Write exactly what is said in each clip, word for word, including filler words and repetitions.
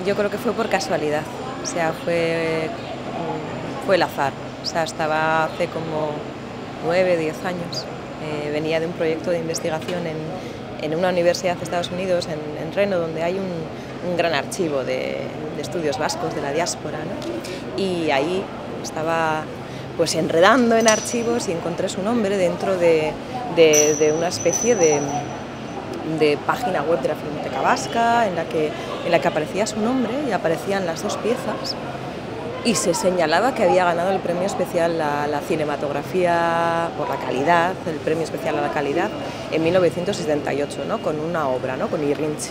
yo creo que fue por casualidad, o sea, fue, fue el azar. O sea, estaba hace como nueve, diez años, eh, venía de un proyecto de investigación en, en una universidad de Estados Unidos, en, en Reno, donde hay un, un gran archivo de, de estudios vascos de la diáspora, ¿no? Y ahí estaba pues enredando en archivos y encontré su nombre dentro de, de, de una especie de, de página web de la Filmoteca Vasca en la, que, en la que aparecía su nombre y aparecían las dos piezas y se señalaba que había ganado el premio especial a la cinematografía por la calidad, el premio especial a la calidad en mil novecientos setenta y ocho, ¿no? Con una obra, ¿no? Con Irrinchi.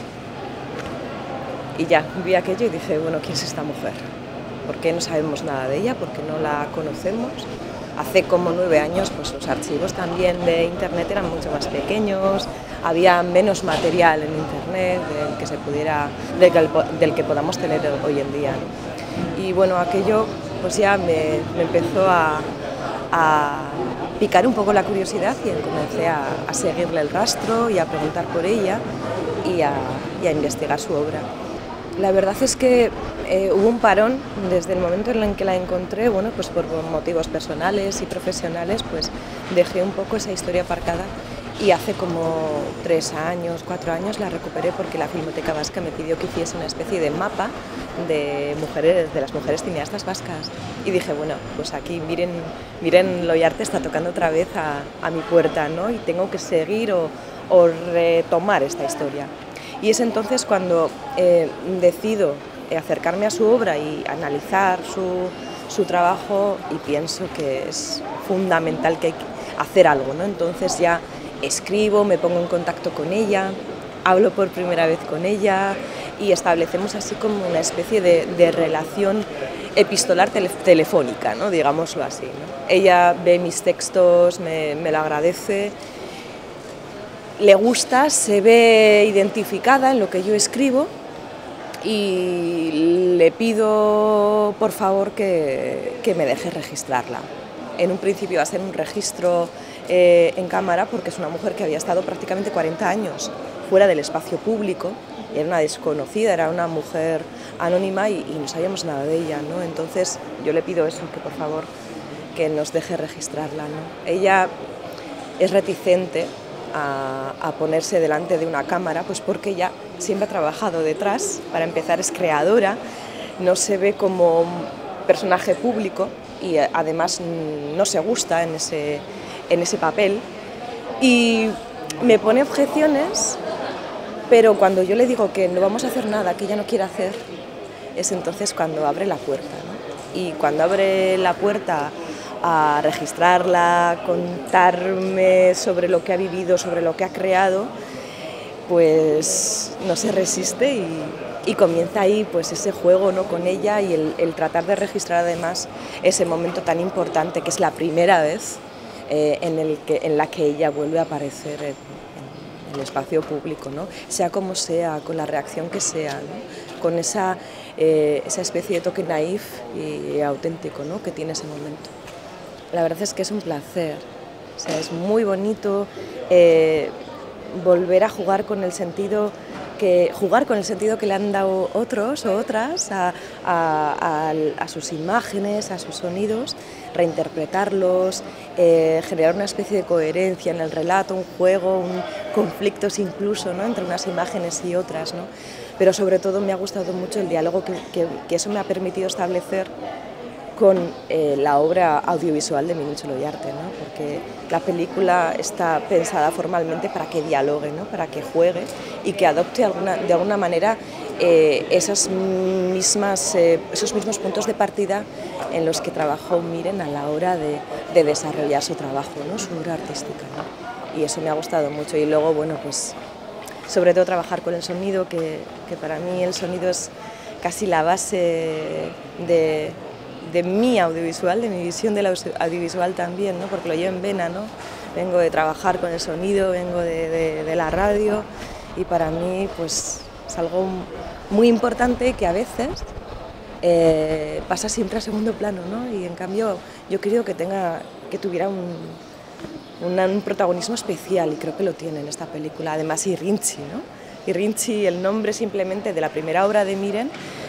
Y ya vi aquello y dije, bueno, ¿quién es esta mujer? ¿Por qué no sabemos nada de ella? ¿Por qué no la conocemos? Hace como nueve años pues los archivos también de internet eran mucho más pequeños, había menos material en internet del que, se pudiera, del que, del que podamos tener hoy en día, ¿no? Y bueno, aquello pues ya me, me empezó a, a picar un poco la curiosidad y comencé a, a seguirle el rastro y a preguntar por ella y a, y a investigar su obra. La verdad es que eh, hubo un parón desde el momento en el que la encontré, bueno, pues por motivos personales y profesionales, pues dejé un poco esa historia aparcada y hace como tres años, cuatro años la recuperé porque la Filmoteca Vasca me pidió que hiciese una especie de mapa de mujeres, de las mujeres cineastas vascas. Y dije, bueno, pues aquí Miren, Miren Loiarte está tocando otra vez a, a mi puerta, ¿no? Y tengo que seguir o, o retomar esta historia. Y es entonces cuando eh, decido acercarme a su obra y analizar su, su trabajo y pienso que es fundamental que hay que hacer algo, ¿no? Entonces ya escribo, me pongo en contacto con ella, hablo por primera vez con ella y establecemos así como una especie de, de relación epistolar tele, telefónica, ¿no? Digámoslo así, ¿no? Ella ve mis textos, me, me lo agradece, le gusta, se ve identificada en lo que yo escribo y le pido por favor que, que me deje registrarla. En un principio va a ser un registro eh, en cámara porque es una mujer que había estado prácticamente cuarenta años fuera del espacio público, era una desconocida, era una mujer anónima y, y no sabíamos nada de ella, ¿no? Entonces yo le pido eso, que por favor que nos deje registrarla, ¿no? Ella es reticente a, a ponerse delante de una cámara, pues porque ella siempre ha trabajado detrás, para empezar es creadora, no se ve como un personaje público y además no se gusta en ese, en ese papel y me pone objeciones, pero cuando yo le digo que no vamos a hacer nada, que ella no quiere hacer, es entonces cuando abre la puerta, ¿no? Y cuando abre la puerta a registrarla, contarme sobre lo que ha vivido, sobre lo que ha creado, pues no se resiste y, y comienza ahí pues ese juego, ¿no? Con ella y el, el tratar de registrar además ese momento tan importante que es la primera vez eh, en, el que, en la que ella vuelve a aparecer en, en el espacio público, ¿no? Sea como sea, con la reacción que sea, ¿no? Con esa, eh, esa especie de toque naif y auténtico, ¿no? Que tiene ese momento. La verdad es que es un placer, o sea, es muy bonito eh, volver a jugar con el sentido que jugar con el sentido que le han dado otros o otras a, a, a, a sus imágenes, a sus sonidos, reinterpretarlos, eh, generar una especie de coherencia en el relato, un juego, un, conflictos incluso, ¿no? Entre unas imágenes y otras, ¿no? Pero sobre todo me ha gustado mucho el diálogo que, que, que eso me ha permitido establecer con eh, la obra audiovisual de Miren Loiarte, ¿no? Porque la película está pensada formalmente para que dialogue, ¿no? Para que juegue y que adopte alguna, de alguna manera eh, esas mismas, eh, esos mismos puntos de partida en los que trabajó Miren a la hora de, de desarrollar su trabajo, ¿no? Su obra artística, ¿no? Y eso me ha gustado mucho. Y luego, bueno, pues sobre todo trabajar con el sonido, que, que para mí el sonido es casi la base de... de mi audiovisual, de mi visión del audiovisual también, ¿no? Porque lo llevo en vena, ¿no? Vengo de trabajar con el sonido, vengo de, de, de la radio y para mí pues, es algo muy importante que a veces eh, pasa siempre a segundo plano, ¿no? Y en cambio yo creo que, tenga, que tuviera un, un, un protagonismo especial y creo que lo tiene en esta película, además Irrinchi, ¿no? Irrinchi, el nombre simplemente de la primera obra de Miren,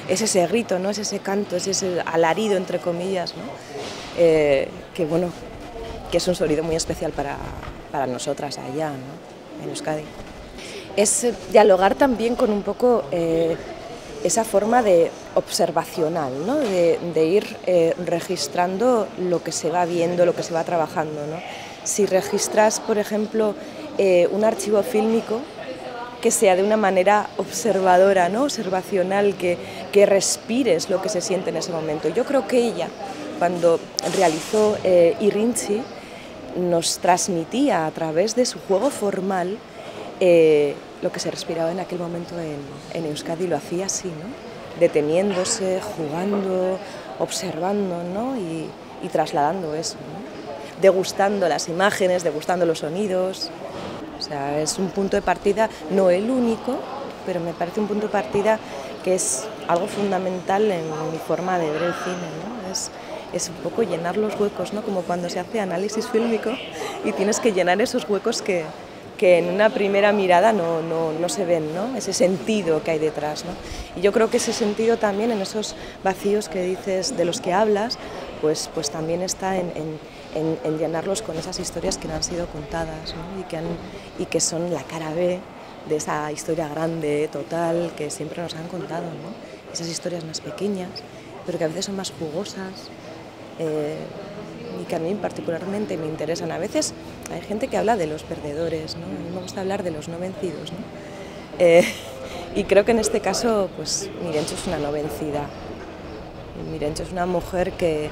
es ese grito, ¿no? Es ese canto, es ese alarido, entre comillas, ¿no? Eh, que bueno, que es un sonido muy especial para, para nosotras allá, ¿no? En Euskadi. Es eh, dialogar también con un poco eh, esa forma de observacional, ¿no? de, de ir eh, registrando lo que se va viendo, lo que se va trabajando, ¿no? Si registras, por ejemplo, eh, un archivo fílmico, que sea de una manera observadora, ¿no? Observacional, que, que respires lo que se siente en ese momento. Yo creo que ella, cuando realizó eh, Irrintzi, nos transmitía a través de su juego formal eh, lo que se respiraba en aquel momento en, en Euskadi, lo hacía así, ¿no? Deteniéndose, jugando, observando, ¿no? y, y trasladando eso, ¿no? Degustando las imágenes, degustando los sonidos. O sea, es un punto de partida, no el único, pero me parece un punto de partida que es algo fundamental en mi forma de ver el cine, ¿no? Es, es un poco llenar los huecos, ¿no? Como cuando se hace análisis fílmico y tienes que llenar esos huecos que, que en una primera mirada no, no, no se ven, ¿no? Ese sentido que hay detrás, ¿no? Y yo creo que ese sentido también en esos vacíos que dices, de los que hablas, pues, pues también está en, en, en, en llenarlos con esas historias que no han sido contadas, ¿no? y, que han, y que son la cara B de esa historia grande, total, que siempre nos han contado, ¿no? Esas historias más pequeñas, pero que a veces son más jugosas, eh, y que a mí particularmente me interesan. A veces hay gente que habla de los perdedores, ¿no? A mí me gusta hablar de los no vencidos, ¿no? Eh, y creo que en este caso, pues, Mirentxu es una no vencida. Mirentxu es una mujer que,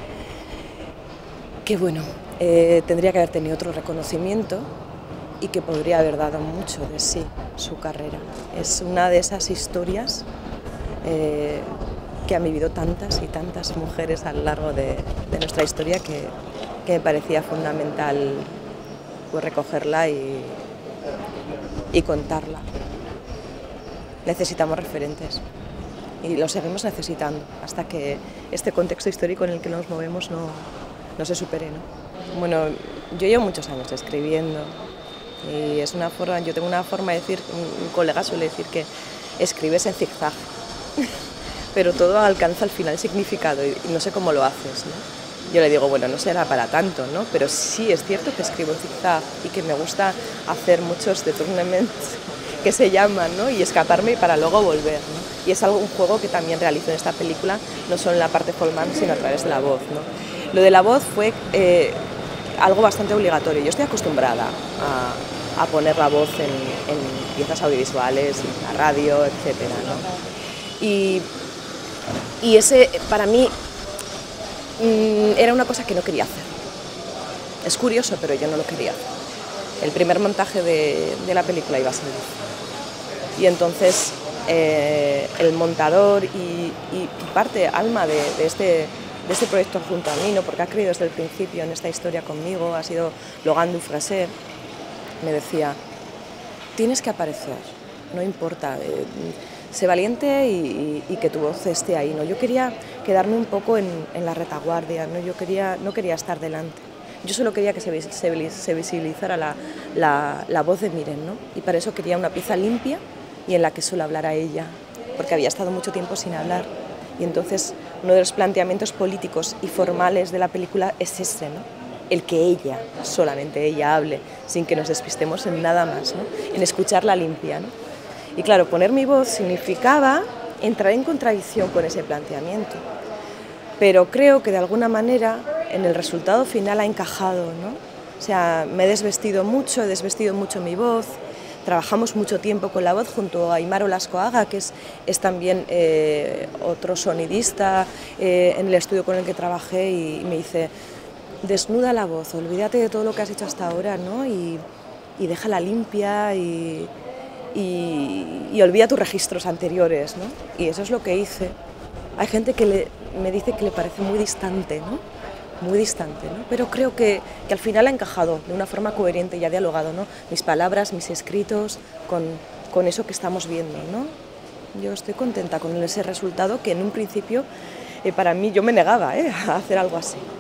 que bueno, eh, tendría que haber tenido otro reconocimiento y que podría haber dado mucho de sí su carrera. Es una de esas historias eh, que han vivido tantas y tantas mujeres a lo largo de, de nuestra historia que, que me parecía fundamental, pues, recogerla y, y contarla. Necesitamos referentes y los seguimos necesitando hasta que este contexto histórico en el que nos movemos no, no se supere, ¿no? Bueno, yo llevo muchos años escribiendo y es una forma, yo tengo una forma de decir, un, un colega suele decir que escribes en zigzag, pero todo alcanza al final significado y, y no sé cómo lo haces, ¿no? Yo le digo, bueno, no será para tanto, ¿no? Pero sí es cierto que escribo en zigzag y que me gusta hacer muchos detournements que se llaman, ¿no? Y escaparme para luego volver, ¿no? Y es algo, un juego que también realizo en esta película, no solo en la parte formal, sino a través de la voz, ¿no? Lo de la voz fue eh, algo bastante obligatorio. Yo estoy acostumbrada a, a poner la voz en, en piezas audiovisuales, en la radio, etcétera, ¿no? Y, y ese, para mí, mmm, era una cosa que no quería hacer. Es curioso, pero yo no lo quería hacer. El primer montaje de, de la película iba a ser voz. Y entonces eh, el montador y, y parte alma de, de, este, de este proyecto junto a mí, ¿no? Porque ha creído desde el principio en esta historia conmigo, ha sido Logan Dufresne, me decía, tienes que aparecer, no importa, eh, sé valiente y, y, y que tu voz esté ahí, ¿no? Yo quería quedarme un poco en, en la retaguardia, ¿no? Yo quería, no quería estar delante. Yo solo quería que se, se, se visibilizara la, la, la voz de Miren, ¿no? Y para eso quería una pieza limpia y en la que solo hablara ella, porque había estado mucho tiempo sin hablar. Y entonces uno de los planteamientos políticos y formales de la película es ese, ¿no? El que ella, solamente ella, hable, sin que nos despistemos en nada más, ¿no? En escucharla limpia, ¿no? Y claro, poner mi voz significaba entrar en contradicción con ese planteamiento. Pero creo que de alguna manera en el resultado final ha encajado, ¿no? O sea, me he desvestido mucho, he desvestido mucho mi voz, trabajamos mucho tiempo con la voz junto a Aimar Olascoaga, que es, es también eh, otro sonidista eh, en el estudio con el que trabajé, y me dice, desnuda la voz, olvídate de todo lo que has hecho hasta ahora, ¿no? y, y déjala limpia y, y, y olvida tus registros anteriores, ¿no? Y eso es lo que hice. Hay gente que le, me dice que le parece muy distante, ¿no? Muy distante, ¿no? Pero creo que, que al final ha encajado de una forma coherente y ha dialogado, ¿no? Mis palabras, mis escritos, con, con eso que estamos viendo, ¿no? Yo estoy contenta con ese resultado que en un principio, eh, para mí, yo me negaba, ¿eh? a hacer algo así.